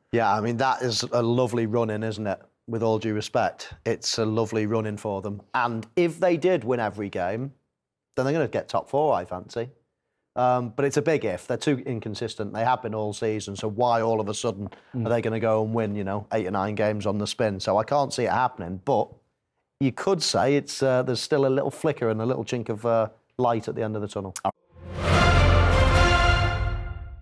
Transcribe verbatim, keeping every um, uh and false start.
Yeah, I mean, that is a lovely run-in, isn't it? With all due respect. It's a lovely run-in for them. And if they did win every game, then they're going to get top four, I fancy. Um, but it's a big if. They're too inconsistent. They have been all season. So why all of a sudden mm. are they going to go and win, you know, eight or nine games on the spin? So I can't see it happening. But you could say it's uh, there's still a little flicker and a little chink of uh, light at the end of the tunnel.